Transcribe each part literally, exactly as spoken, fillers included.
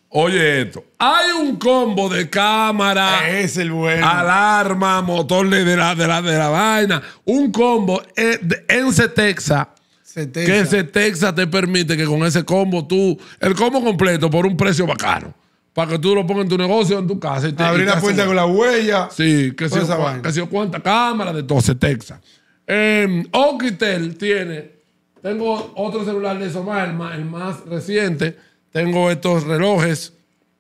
Oye esto. Hay un combo de cámara. Es el bueno. Alarma, motor de la, de la, de la vaina. Un combo en, en Cetexa. Cetexa. Que Cetexa te permite que con ese combo tú... El combo completo por un precio bacano. Para que tú lo pongas en tu negocio, en tu casa. Y te, Abrir la puerta con la huella. Sí, que si yo cuánta cámara de todo Cetexa. Eh, Oukitel tiene... Tengo otro celular de esos más, el más, el más reciente. Tengo estos relojes.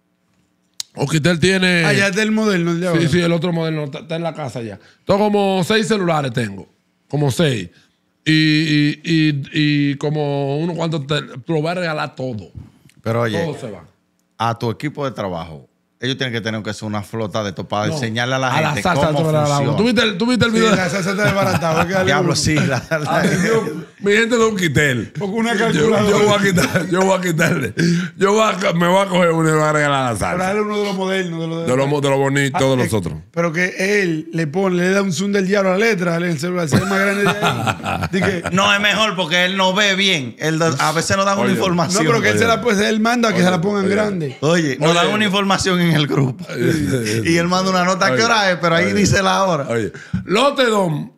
Oukitel tiene... Allá está el moderno. El de ahora. Sí, sí, el otro modelo está, está en la casa ya. Tengo como seis celulares, tengo. Como seis. Y, y, y, y como unos cuantos te lo voy a regalar todo. Pero oye, todo se va. A tu equipo de trabajo, ellos tienen que tener que ser una flota de esto para No, enseñarle a la a gente la salsa cómo funciona. ¿Tú viste el, tú viste el Sí, video? la salsa está desbaratada. Diablo, sí. La, la, Atención, mi gente de Oukitel. Porque una Yo, calculadora. yo voy a quitar, yo voy a quitarle. Yo voy a, me voy a coger uno y me voy a regalar la Para salsa. darle uno de los modernos. De los De lo, de lo bonito, de los eh, otros. Pero que él le pone, le da un zoom del diablo a la letra en el celular, se ve más grande de ahí. Dice que, no, es mejor porque él no ve bien. Él, a veces nos dan Oye, una no, información. pero que él se la pues, él manda que Oye, se la pongan oye. grande. Oye, nos Oye. dan una información en el grupo. Y él manda una nota. ¿A qué hora es? Pero ahí Oye. dice la hora. Oye, Lotedom.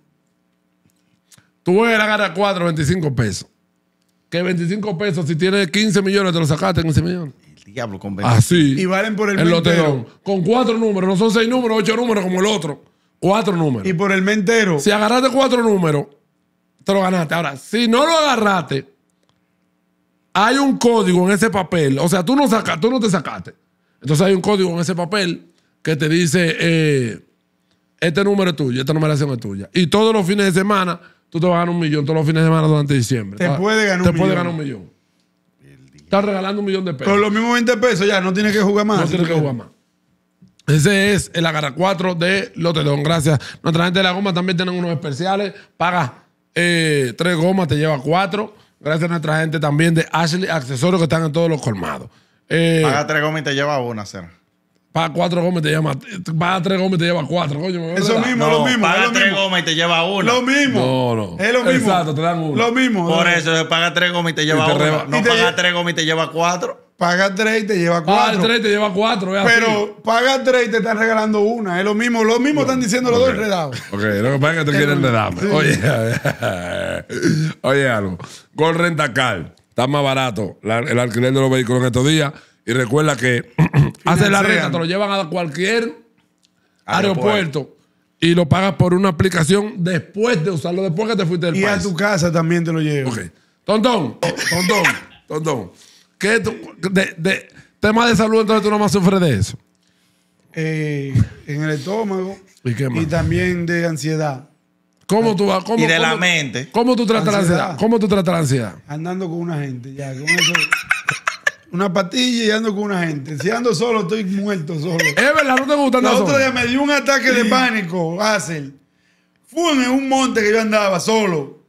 Tú ves la gana cuatro, veinticinco pesos. Que veinticinco pesos, si tienes quince millones, te lo sacaste en quince millones. El diablo con Así. Y valen por el El mes Lotedom. entero. Con cuatro números. No son seis números, ocho números como el otro. Cuatro números. Y por el mes entero. Si agarraste cuatro números, te lo ganaste. Ahora, si no lo agarraste, hay un código en ese papel. O sea, tú no, saca, tú no te sacaste. Entonces hay un código en ese papel que te dice, eh, este número es tuyo, esta numeración es tuya. Y todos los fines de semana, tú te vas a ganar un millón, todos los fines de semana durante diciembre. Te puede ganar te un puede millón. ganar un millón. Estás regalando un millón de pesos. Con los mismos veinte pesos ya, no tienes que jugar más. No tienes que jugar más. Ese es el agarra cuatro de Lotedom. Gracias. Nuestra gente de la goma también tienen unos especiales. Paga eh, tres gomas, te lleva cuatro. Gracias a nuestra gente también de Ashley Accesorios que están en todos los colmados. Eh, Paga tres gomas y te lleva una, cena. paga cuatro gomas y te lleva. Paga tres gomas y te lleva cuatro. Coño, me Eso ¿verdad? mismo, No, lo mismo. paga es lo tres mismo. gomas y te lleva una. Lo mismo. No, no. Es lo mismo. Exacto, te dan una. Lo mismo. Por ¿no? eso se paga tres gomas y te lleva te una. reba- No y te paga lle- tres gomas y te lleva cuatro. Paga tres y te lleva Ah, el cuatro. tres te lleva cuatro. Es así. Pero paga tres y te están regalando una. Es lo mismo. Lo mismo están diciendo los dos enredados. Ok, lo que pasa es que te quieren de dame. Oye, oye algo. Gol Rentacar. Está más barato la- el alquiler de los vehículos en estos días. Y recuerda que haces la renta, te lo llevan a cualquier aeropuerto. Aeropuerto. Y lo pagas por una aplicación después de usarlo, después que te fuiste del Y país. a tu casa también te lo llevo. Ok. Tontón, tontón, tontón. ¿Qué tú, de, de, tema de salud, entonces tú nomás sufres de eso? Eh, en el estómago. ¿Y qué más? también de ansiedad. ¿Cómo tú vas? ¿Cómo, Y de la cómo- mente. ¿Cómo tú tratas la Ansiedad. ansiedad? ¿Cómo tú tratas la ansiedad? Andando con una gente. Ya, con eso. Una patilla y ando con una gente. Si ando solo, estoy muerto solo. Es verdad, no te gusta El andar otro solo? día me dio un ataque de pánico, Hazel. Fue en un monte que yo andaba solo.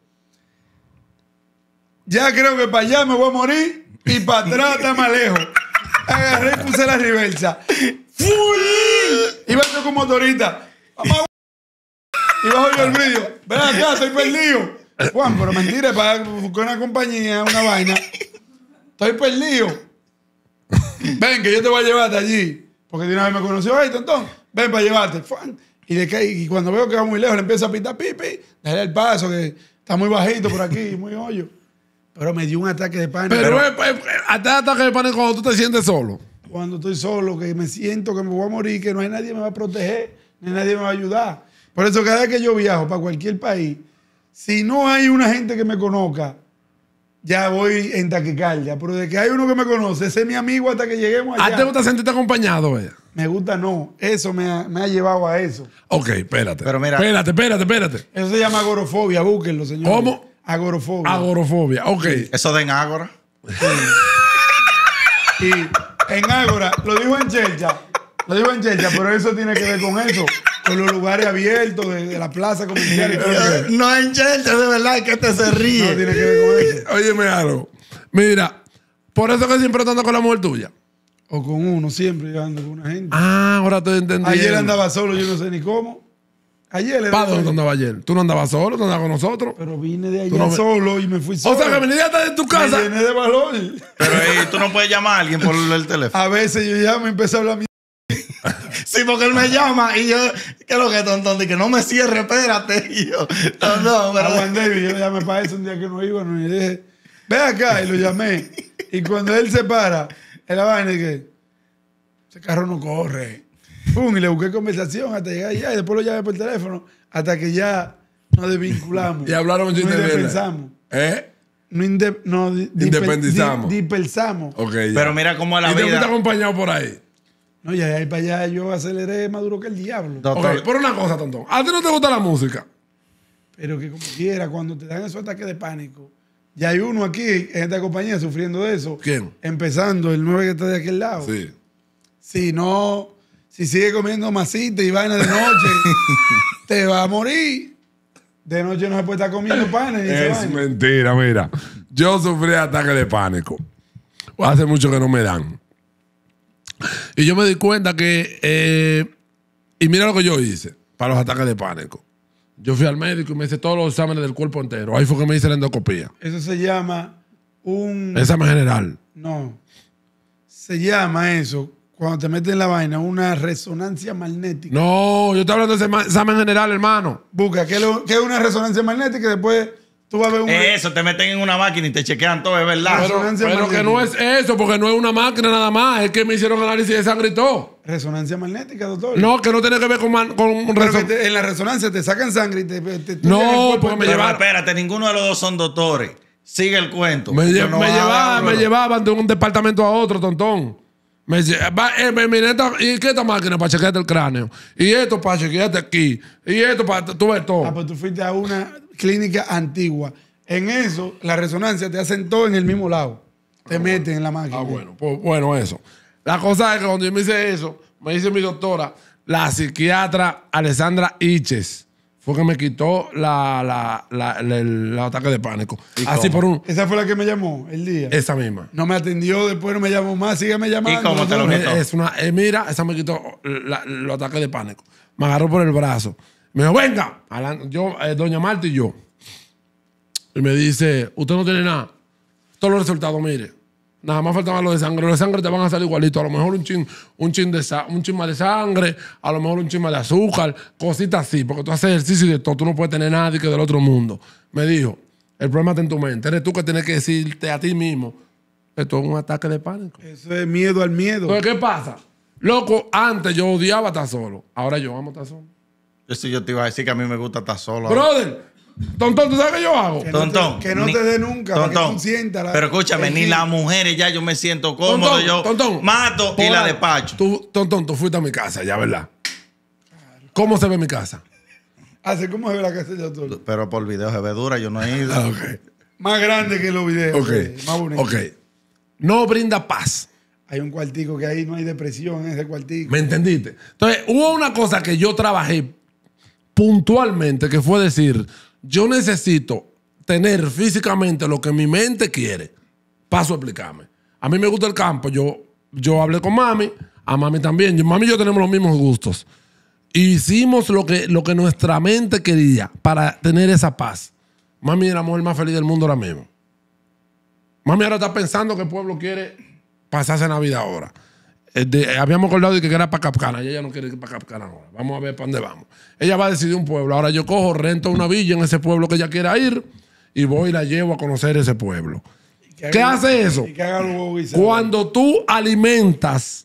Ya creo que para allá me voy a morir y para atrás está más lejos. Agarré y puse la reversa. ¡Fui! Iba yo con motorista. Mamá, y bajo yo el vídeo. Ven acá, estoy perdido. Juan, pero mentira, para buscar una compañía, una vaina. Estoy perdido. Ven, que yo te voy a llevarte allí. Porque de una vez me conoció, ay, tontón, ven para llevarte. Fuan. Y, de que, y cuando veo que va muy lejos, le empiezo a pitar pipi. Dale el paso, que está muy bajito por aquí, muy hoyo. Pero me dio un ataque de pánico. Pero, es, es- hasta ataque de pánico cuando tú te sientes solo. Cuando estoy solo, que me siento que me voy a morir, que no hay nadie que me va a proteger, ni nadie me va a ayudar. Por eso cada vez que yo viajo para cualquier país, si no hay una gente que me conozca, ya voy en taquicardia. Pero de que hay uno que me conoce, ese es mi amigo hasta que lleguemos ¿A allá. ti te gusta sentirte acompañado, eh? Me gusta no. Eso me ha, me ha llevado a eso. Ok, espérate. Pero mira- Espérate, espérate, espérate. Eso se llama agorofobia, búsquenlo, señor. ¿Cómo? Agorofobia. Agorofobia. Ok. Eso de en Ágora. Y en Ágora, lo dijo en Chelcha, lo dijo en Chelcha, pero eso tiene que ver con eso, con los lugares abiertos de, de la plaza comercial y todo eso. No en Chelsea, de verdad, que este se No ríe. tiene que ver con eso. Óyeme algo. Mira, por eso que siempre estás con la mujer tuya. O con uno, siempre yo ando con una gente. Ah, ahora te entendí. Ayer andaba solo, yo no sé ni cómo. Ayer le ¿Para dónde tú andabas ayer? ¿Tú no andabas solo? ¿Tú andabas con nosotros? Pero vine de Tú allá no me- solo y me fui solo. O sea, que viniste de tu Me casa. llené de valor. Pero ey, tú no puedes llamar a alguien por el teléfono. A veces yo ya me empecé a hablar mi... Sí, porque él me llama y yo, ¿qué es lo que tontón? De que no me cierre, espérate. Y yo, no, no, a pero. Juan David, yo le llamé para eso un día que no iba, no, y le dije, ve acá, y lo llamé. Y cuando él se para, en la vaina, y que ese carro no corre. Pum, y le busqué conversación hasta llegar allá, y después lo llamé por teléfono, hasta que ya nos desvinculamos. Y hablaron un Nos chiste de indepensamos. ¿Eh? No, inde, no di- dipe- Independizamos. di- dispersamos. Ok, ya. Pero mira cómo es la ¿Y te fuiste vida. acompañado por ahí? No, ya de ahí para allá yo aceleré más duro que el diablo. Doctor, Ok, por una cosa, tontón. ¿A ti no te gusta la música? Pero que como quiera, cuando te dan esos ataques de pánico, ya hay uno aquí en esta compañía sufriendo de eso. ¿Quién? Empezando, el nueve que está de aquel lado. Sí. Si no, si sigue comiendo masita y vaina de noche, te va a morir. De noche no se puede estar comiendo panes. y esa Es vaina. mentira, mira. Yo sufrí ataques de pánico. Hace mucho que no me dan. Y yo me di cuenta que... eh, y mira lo que yo hice para los ataques de pánico. Yo fui al médico y me hice todos los exámenes del cuerpo entero. Ahí fue que me hice la endoscopía. Eso se llama un... Examen general. No. Se llama eso, cuando te meten la vaina, una resonancia magnética. No, yo estoy hablando de ese examen general, hermano. Busca, ¿qué es, lo- qué es una resonancia magnética? Y después tú vas a ver un... eso, te meten en una máquina y te chequean todo, es verdad. Pero- Pero, Resonancia pero que magnética. no es eso, porque no es una máquina nada más. Es que me hicieron análisis de sangre y todo. Resonancia magnética, doctor. No, que no tiene que ver con, man- con Pero que reso- te- en la resonancia te sacan sangre y te... te estudian No, el cuerpo porque me entero. Pero llevaron- espérate, ninguno de los dos son doctores. Sigue el cuento. Me, lle- Yo no me hago, llevaban, me bro. llevaban de un departamento a otro, tontón. Me decía, va, eh, me- mira esta- ¿y qué esta máquina para chequearte el cráneo? Y esto para chequearte aquí. Y esto para... Tú ves todo. Ah, pues tú fuiste a una clínica antigua. En eso, la resonancia te hacen todo en el mismo lado. Te meten en la máquina. Ah, bueno, pues, bueno, eso. La cosa es que cuando yo me hice eso, me dice mi doctora, la psiquiatra Alessandra Iches, fue que me quitó la, la, la, la- el, el ataque de pánico. Así cómo? por un... Esa fue la que me llamó el día. Esa misma. No me atendió, después no me llamó más, sígueme llamando. ¿Y cómo te lo doctor. quitó? Es una, eh, mira, esa me quitó la- los ataques de pánico. Me agarró por el brazo. Me dijo, venga. Alan- Yo, eh, doña Marta y yo. Y me dice, usted no tiene nada. Todos los resultados, mire. Nada más faltaban los de sangre. Los de sangre te van a salir igualitos. A lo mejor un chin, un chin de sa- un chisma de sangre, a lo mejor un chisma de azúcar, cositas así. Porque tú haces ejercicio y de todo. Tú no puedes tener nadie que del otro mundo. Me dijo, el problema está en tu mente. Eres tú que tienes que decirte a ti mismo, esto es un ataque de pánico. Eso es miedo al miedo. Entonces, ¿qué pasa? Loco, antes yo odiaba estar solo. Ahora yo amo estar solo. Eso yo te iba a decir que a mí me gusta estar solo. Brother, tontón, ¿tú sabes qué yo hago? Que no te- Tontón. que no ni- te dé nunca, para que Tontón. tú sientas la- Pero escúchame, el ni fin. las mujeres ya yo me siento cómodo. Tontón, yo tontón. mato y Por la ahí. despacho. Tú, tontón, tú fuiste a mi casa, ya, ¿verdad? ¿Cómo se ve mi casa? Hace cómo se ve la casa del doctor. Pero por video se ve dura, yo no he ido. Ah, ok. Más grande que los videos. Ok. eh, Más bonito. Ok. No brinda paz. Hay un cuartico que ahí no hay depresión en ese cuartico. ¿Me entendiste? Entonces, hubo una cosa que yo trabajé puntualmente, que fue decir, yo necesito tener físicamente lo que mi mente quiere. Paso a explicarme. A mí me gusta el campo. Yo, yo hablé con mami, a mami también. Yo- mami y yo tenemos los mismos gustos. Hicimos lo que, lo que nuestra mente quería para tener esa paz. Mami es la mujer más feliz del mundo ahora mismo. Mami ahora está pensando que el pueblo quiere pasarse Navidad ahora. Eh, de- habíamos acordado de que era para Capcana. Ella ya no quiere ir para Capcana ahora. Vamos a ver para dónde vamos. Ella va a decidir un pueblo. Ahora yo cojo, rento una villa en ese pueblo que ella quiera ir y voy y la llevo a conocer ese pueblo. Que ¿Qué haga- hace eso? Y que haga los huevos guisados. Cuando tú alimentas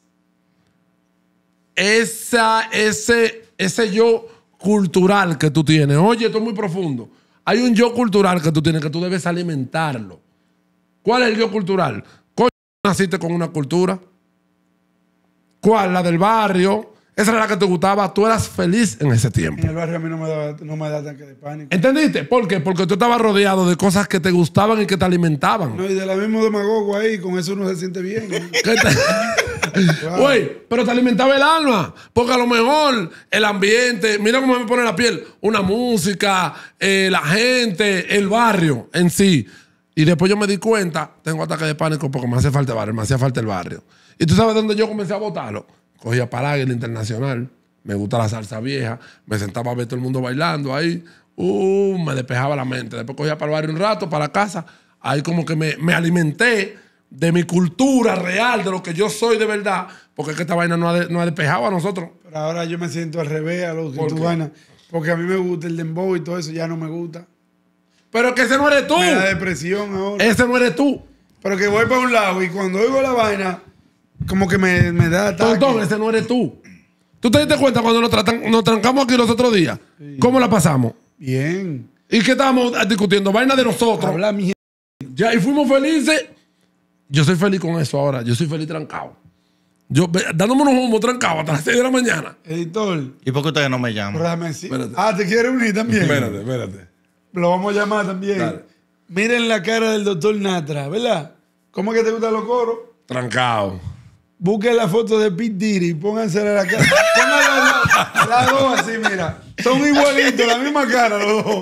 esa, ese, ese yo cultural que tú tienes. Oye, esto es muy profundo. Hay un yo cultural que tú tienes que tú debes alimentarlo. ¿Cuál es el yo cultural? Coño, naciste con una cultura. ¿Cuál? La del barrio. Esa era la que te gustaba. Tú eras feliz en ese tiempo. En el barrio a mí no me da, no me da ataque de pánico. ¿Entendiste? ¿Por qué? Porque tú estabas rodeado de cosas que te gustaban y que te alimentaban. No, y de la misma demagogo ahí, con eso uno se siente bien. ¿eh? ¿Qué te- Güey, pero te alimentaba el alma. Porque a lo mejor el ambiente, mira cómo me pone la piel. Una música, eh, la gente, el barrio en sí. Y después yo me di cuenta, tengo ataque de pánico porque me hace falta el barrio, me hacía falta el barrio. ¿Y tú sabes dónde yo comencé a botarlo? Cogía para el Internacional, me gusta la salsa vieja, me sentaba a ver todo el mundo bailando ahí, uh, me despejaba la mente. Después cogía para el barrio un rato, para la casa, ahí como que me, me alimenté de mi cultura real, de lo que yo soy de verdad, porque es que esta vaina no ha, de, no ha despejado a nosotros. Pero ahora yo me siento al revés a lo que ¿Por tú qué? vaina, porque a mí me gusta el dembow y todo eso, ya no me gusta. Pero que ese no eres tú. Me da depresión ahora. Ese no eres tú. Pero que voy para un lado y cuando oigo la vaina, como que me, me da ataque. Tontón, ese no eres tú. ¿Tú te diste cuenta cuando nos, tratan, nos trancamos aquí los otros días? Sí. ¿Cómo la pasamos? Bien. ¿Y qué estábamos discutiendo? Vaina de nosotros. Habla mi Ya, y fuimos felices. Yo soy feliz con eso ahora. Yo soy feliz trancado. Yo, dándome unos humos trancados hasta las seis de la mañana. editor. ¿Y por qué ustedes no me llaman? Pero déjame decir. Espérate. Ah, ¿te quieres unir también? Espérate, espérate. Lo vamos a llamar también. Dale. Miren la cara del doctor Natra, ¿verdad? ¿Cómo es que te gustan los coros? Trancado. Busquen la foto de Pete Diddy y póngansela la cara. Pónganla las la dos así, mira. Son igualitos, la misma cara los dos.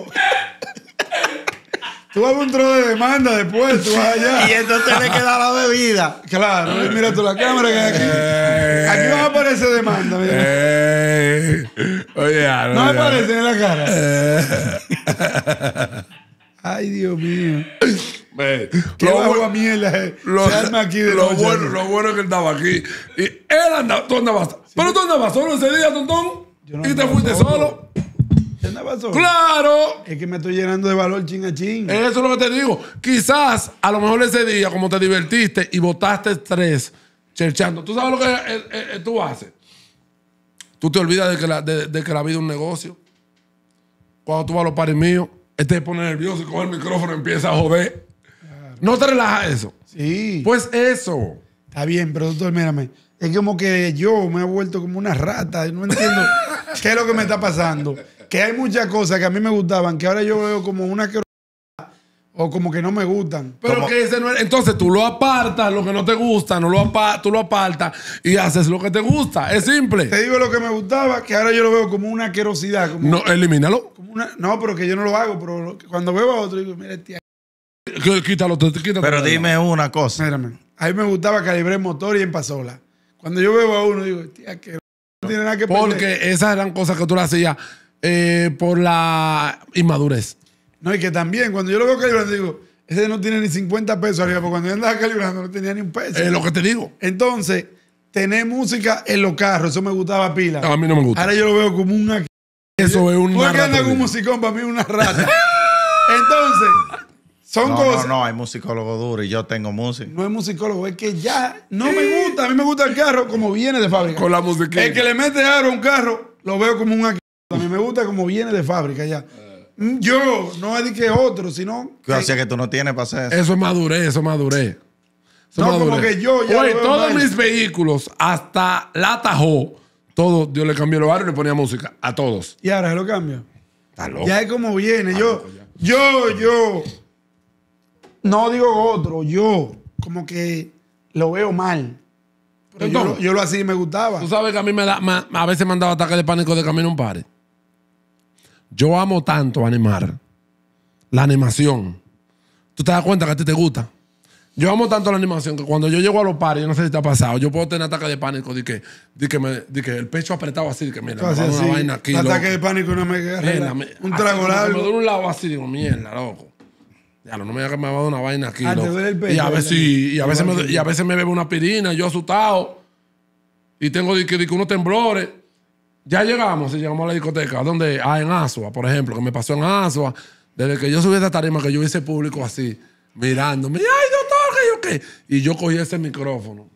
Tú vas a un trozo de demanda después, tú vas allá. Y entonces le queda la bebida. Claro, mira tú la cámara que hay aquí. Eh, Aquí va a aparecer demanda, mira. eh, oye, ah, No me oye, aparece en la cara. eh. Ay, Dios mío. Ve, Qué lo bajo bu- a miel Lo, se arma aquí de lo noche. bueno, lo bueno es que él estaba aquí. Y él andaba, tú andabas. Pero tú andabas solo ese día, Tontón. Yo no Y te andaba fuiste solo. solo. ¿Qué andaba solo? ¡Claro! Es que me estoy llenando de valor chin a chin. Eso es lo que te digo. Quizás, a lo mejor ese día, como te divertiste y botaste estrés, cherchando. ¿Tú sabes lo que eh, eh, tú haces? Tú te olvidas de que, la, de, de que la vida es un negocio. Cuando tú vas a los paris míos, este se pone nervioso y coge el micrófono y empieza a joder. Claro. ¿No te relaja eso? Sí. Pues eso. Está bien, pero doctor, mírame. Es como que yo me he vuelto como una rata. No entiendo qué es lo que me está pasando. Que hay muchas cosas que a mí me gustaban, que ahora yo veo como una que o como que no me gustan. Pero ¿Cómo? que ese no es- entonces tú lo apartas, lo que no te gusta, no lo apa- tú lo apartas y haces lo que te gusta. Es simple. Te digo lo que me gustaba, que ahora yo lo veo como una asquerosidad. Como, No, elimínalo. como una, no, pero que yo no lo hago. Pero lo- cuando veo a otro, digo, mira, tía, Quítalo, quítalo. quítalo. Pero dime una cosa. mírame. A mí me gustaba calibrar motor y en pasola. Cuando yo veo a uno, digo, tía, que no tiene nada que perder. Porque esas eran cosas que tú le hacías eh, por la inmadurez. No, y que también, cuando yo lo veo calibrando, digo, ese no tiene ni cincuenta pesos arriba, porque cuando yo andaba calibrando no tenía ni un peso. Es lo que te digo. Entonces, tener música en los carros, eso me gustaba pila. A mí no me gusta. Ahora yo lo veo como una... Eso es un Tú ves que anda con un musicón, para mí es una rata. Entonces, son No, cosas... no, no, hay musicólogo duro y yo tengo música. No es musicólogo, es que ya no me gusta. A mí me gusta el carro como viene de fábrica. Con la musiquita. El que le mete aro a un carro, lo veo como un... A mí me gusta como viene de fábrica ya. Yo, no es de que otro, sino... O sea que tú no tienes para hacer eso. Eso es madurez, eso es madurez. Eso No, es como madurez. que yo ya Oye, lo veo todos mal. mis vehículos, hasta la Tahoe, todo, yo le cambié los aros y le ponía música. A todos. Y ahora se lo cambio. Está loco. Ya es como viene. Está Yo, loco ya. yo, yo. No digo otro, yo. Como que lo veo mal. Pero yo, Entonces, lo- yo lo hacía y me gustaba. Tú sabes que a mí me da, me- a veces me han dado ataques de pánico de camino a un par. Yo amo tanto animar. La animación. ¿Tú te das cuenta que a ti te gusta? Yo amo tanto la animación que cuando yo llego a los pares, yo no sé si te ha pasado, yo puedo tener ataque de pánico de que, de que, me, de que el pecho apretado así, de que mira, me va a dar Así, una vaina aquí. ataque loco. de pánico no me agarra. Mierda, me- Un así trago como que largo. Me duele un lado así, digo, mierda, loco. Ya, no me digas que me va a dar una vaina aquí, Ah, te loco. duele el pecho, Y a veces, ¿verdad? sí, y a veces, Igual me, que y a yo. veces me bebo una pirina, yo asustado. Y tengo de que, de que unos temblores. Ya llegamos, y llegamos a la discoteca, donde, ah, en Asua, por ejemplo, que me pasó en Asua. Desde que yo subí a esta tarima, que yo vi ese público así, mirándome, ay, doctor, que yo qué. Y yo cogí ese micrófono.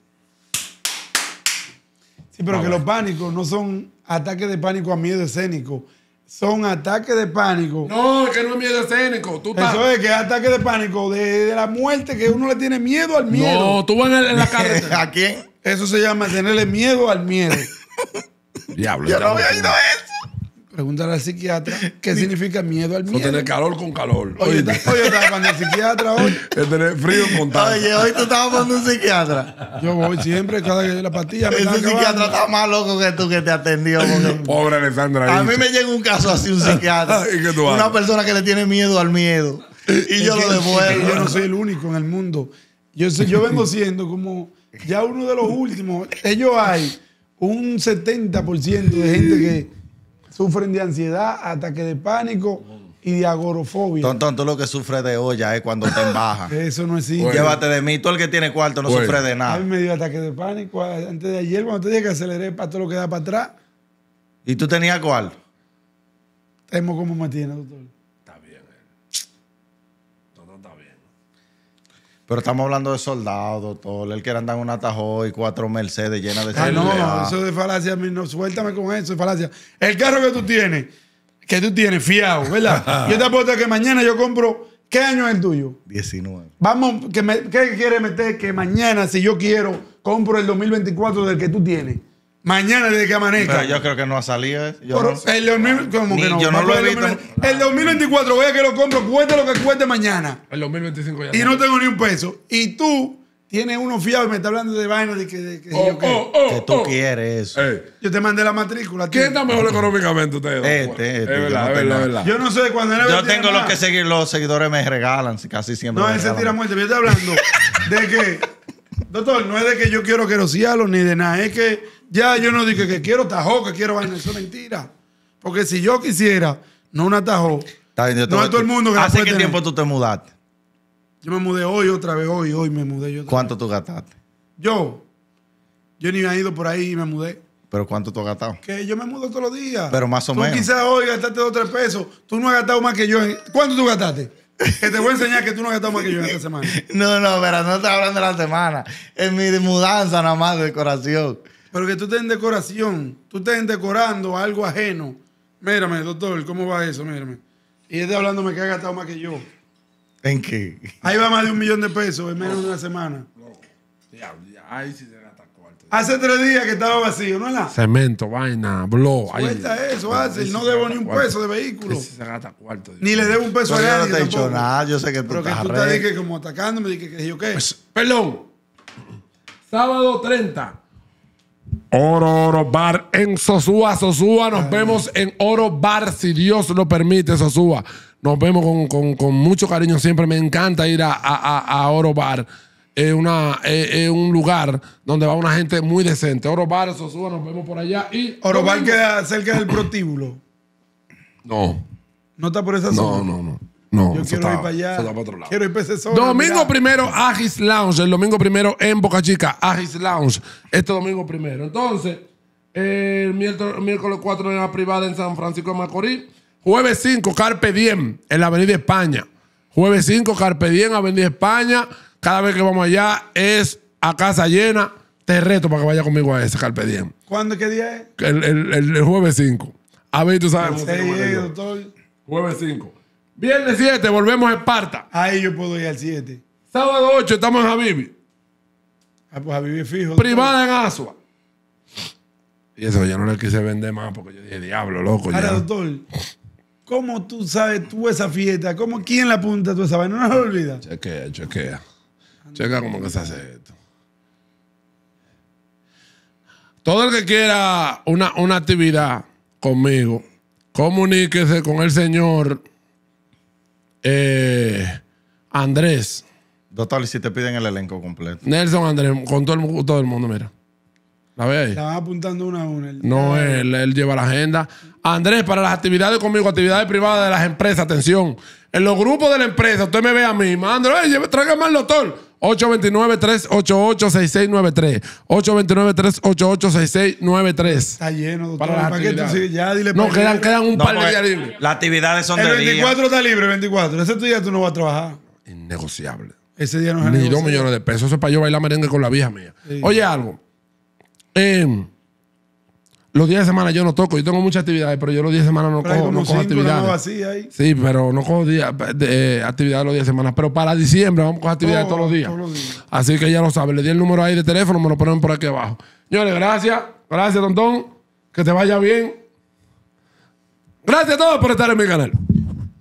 Sí, pero Ah, que bueno. los pánicos no son ataques de pánico a miedo escénico. Son ataques de pánico. No, es que no es miedo escénico. Tú estás... Eso es que es ataque de pánico de, de la muerte, que uno le tiene miedo al miedo. No, tú vas en, el- en la carretera. ¿A quién? Eso se llama tenerle miedo al miedo. Diablo. Yo no había diablo. oído eso. Pregúntale al psiquiatra qué significa miedo al No miedo. tener calor con calor. Oye, Oye, está- oye, estaba cuando el psiquiatra hoy. es tener frío con tal. Oye, hoy tú estabas con un psiquiatra. Yo voy siempre, cada que la pastilla me Ese está psiquiatra acabando. está más loco que tú que te atendió. porque- Pobre Alessandra. A mí Hincha. me llega un caso así, un psiquiatra. ¿Y qué tú Una haces? persona que le tiene miedo al miedo. Y yo Es lo que- devuelvo. es que Yo no soy el único en el mundo. Yo, soy- yo vengo siendo como ya uno de los últimos. Ellos hay un setenta por ciento de gente que sufren de ansiedad, ataque de pánico y de agorafobia. Tontón, tú lo que sufres de olla es cuando te embajas. Eso no existe. Bueno. Llévate de mí. Tú el que tiene cuarto no Bueno. sufre de A nada. mí me dio ataque de pánico antes de ayer, cuando te dije que aceleré para todo lo que da para atrás. ¿Y tú tenías cuál? Temo como me tiene, doctor. Está bien, él. Todo está bien. Pero estamos hablando de soldados, doctor. Él quiere andar en un atajo y cuatro Mercedes llenas de Ah, no, celular. eso de falacia, a mí no, suéltame con eso, de falacia. El carro que tú tienes, que tú tienes fiado, ¿verdad? Yo te apuesto que mañana yo compro, ¿qué año es el tuyo? diecinueve. Vamos, que me, ¿qué quiere meter? Que mañana, si yo quiero, compro el dos mil veinticuatro del que tú tienes. Mañana desde que amanezca. Pero yo creo que no ha salido. ¿eh? Yo Pero no- el dos mil, ¿cómo Ni- que no? yo no Va lo por he el visto. dos mil El dos mil veinticuatro voy a que lo compro, cueste lo que cueste mañana. El dos mil veinticinco ya Y está. no tengo ni un peso. Y tú tienes uno fiado y me está hablando de vaina de que, de que Oh, yo, qué. oh, oh, que tú oh. quieres eso. Ey, Yo te mandé la matrícula. ¿quién tío. está mejor económicamente ustedes? Este, este, Es yo verdad, no es tengo- verdad, es verdad. Yo no sé cuando él Yo tiene tengo lo más. que seguir, los seguidores me regalan, casi siempre. No, me ese regalan. tira muerte. Yo estoy hablando de que, doctor, no es de que yo quiero querociarlo ni de nada. Es que ya yo no digo que quiero tajo, que quiero vaina. Eso es mentira. Porque si yo quisiera, no una tajo, Está bien, yo te no voy es a- todo el mundo que la ¿Hace puede qué tener. tiempo tú te mudaste? Yo me mudé hoy otra vez, hoy, hoy me mudé yo. otra ¿Cuánto vez. tú gastaste? Yo, yo ni me he ido por ahí y me mudé. ¿Pero cuánto tú has gastado? Que yo me mudo todos los días. Pero más o tú menos. quizás hoy gastaste dos o tres pesos. Tú no has gastado más que yo. en- ¿Cuánto tú gastaste? Que te voy a enseñar que tú no has gastado más que yo en esta semana. No, no, pero no estoy hablando de la semana. Es mi mudanza nada más de decoración. Pero que tú estés en decoración, tú estés decorando algo ajeno. Mírame, doctor, ¿cómo va eso? Mírame. Y esté hablándome que ha gastado más que yo. ¿En qué? Ahí va más de un millón de pesos en menos de una semana. Diablo, ya, ahí sí se gasta cuarto. Hace tres días que estaba vacío, ¿no es la? Cemento, vaina, blow. ahí- Cuesta eso, hace. ahí No sí se debo gasta ni un cuarto. peso de vehículo. Ahí sí se gasta cuarto. Dios Ni le mío. debo un peso Pero a yo no nadie te he dicho tampoco. nada. Yo sé que tú Pero que estás tú estás re- ahí que como atacándome, dije que yo qué. Pues, perdón. Sábado treinta. Oro, Oro Bar en Sosúa. Sosúa, nos vemos en Oro Bar, si Dios lo permite, Sosúa. Nos vemos con, con- con mucho cariño. Siempre me encanta ir a, a- a- a Oro Bar. Es una, es- es un lugar donde va una gente muy decente. Oro Bar, Sosúa, nos vemos por allá. Y Orobal domingo- queda cerca del prostíbulo. No, No está por esa no, zona. no, no. No, Yo eso quiero está- ir para allá. eso está para otro lado. Quiero ir para ese zona. Domingo mira. primero, Agis Lounge. El domingo primero en Boca Chica, Agis Lounge. Este domingo primero. Entonces, el miércoles, miércoles cuatro en la privada en San Francisco de Macorís. Jueves cinco, Carpe Diem, en la Avenida España. Jueves cinco, Carpe Diem, Avenida España. Cada vez que vamos allá es a casa llena. Te reto para que vaya conmigo a ese Carpe Diem. ¿Cuándo? ¿Qué día es? El, el- el- el jueves cinco. A ver, tú sabes. cómo se Sí, llama eh, aquello. doctor. Jueves cinco. Viernes siete, volvemos a Esparta. Ahí yo puedo ir al siete. Sábado ocho, estamos en Habibi. Ah, pues a vivir fijo. doctor. Privada en Asua. Y eso yo no le quise vender más porque yo dije, diablo, loco. Ahora, Ya. doctor, ¿cómo tú sabes tú esa fiesta? ¿Cómo, ¿Quién la apunta tú esa vaina? No se olvida. Chequea, chequea. Chequea cómo que se hace esto. Todo el que quiera una, una actividad conmigo, comuníquese con el señor eh, Andrés. Doctor, y si te piden el elenco completo. Nelson Andrés, con todo el, mu- todo el mundo, mira. ¿La ve ahí? La van apuntando una a una. No, él, él lleva la agenda. Andrés, para las actividades conmigo, actividades privadas de las empresas, atención. En los grupos de la empresa, usted me ve a mí, mando, oye, tráigame al doctor. ocho dos nueve, tres ocho ocho, seis seis nueve tres. ocho dos nueve, tres ocho ocho, seis seis nueve tres. Está lleno, doctor. Para las ¿Para qué tú actividades. sigues? Ya dile No, para quedan, allá. quedan un No, par de porque días libres. las actividades son El de día. veinticuatro está libre, veinticuatro. Ese día tú no vas a trabajar. Innegociable. Ese día no es Ni negocio. dos millones de pesos. Eso es para yo bailar merengue con la vieja mía. Sí. Oye, algo. Eh, los días de semana yo no toco. Yo tengo muchas actividades, pero yo los días de semana no Pero hay cojo, como no cojo cinco nada más actividades. vacías ahí. Sí, pero no cojo día- de, eh, actividades los días de semana. Pero para diciembre vamos a coger actividades Todo- todos los días. todos los días. Así que ya lo saben. Le di el número ahí de teléfono, me lo ponen por aquí abajo. Señores, gracias. Gracias, Tontón. Que te vaya bien. Gracias a todos por estar en mi canal.